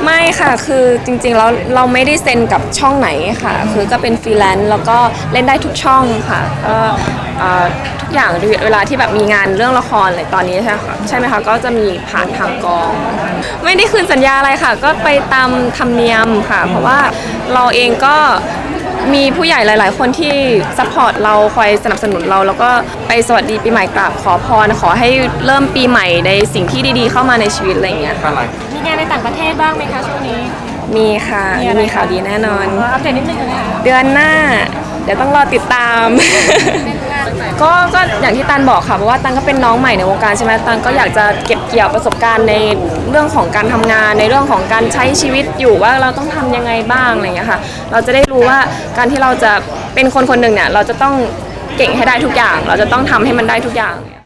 ไม่ค่ะคือจริงๆแล้วเราไม่ได้เซ็นกับช่องไหนค่ะคือก็เป็นฟรีแลนซ์แล้วก็เล่นได้ทุกช่องค่ะก็ทุกอย่างเวลาที่แบบมีงานเรื่องละครอะไรตอนนี้ใช่ไหมคะก็จะมีผ่านทางกองไม่ได้คืนสัญญาอะไรค่ะก็ไปตามธรรมเนียมค่ะเพราะว่าเราเองก็มีผู้ใหญ่หลายๆคนที่ซัพพอร์ตเราคอยสนับสนุนเราแล้วก็ไปสวัสดีปีใหม่กราบขอพรขอให้เริ่มปีใหม่ในสิ่งที่ดีๆเข้ามาในชีวิตอะไรอย่างเงี้ยค่ะมีงานในต่างประเทศบ้างไหมคะช่วงนี้มีค่ะมีข่าวดีแน่นอนอัปเดตนิดนึงเลยค่ะเดือนหน้าเดี๋ยวต้องรอติดตามก็อย่างที่ตันบอกค่ะเพราะว่าตันก็เป็นน้องใหม่ในวงการใช่ไหมตันก็อยากจะเก็บเกี่ยวประสบการณ์ในเรื่องของการทำงานในเรื่องของการใช้ชีวิตอยู่ว่าเราต้องทำยังไงบ้างอะไรอย่างเงี้ยค่ะเราจะได้รู้ว่าการที่เราจะเป็นคนคนหนึ่งเนี่ยเราจะต้องเก่งให้ได้ทุกอย่างเราจะต้องทำให้มันได้ทุกอย่าง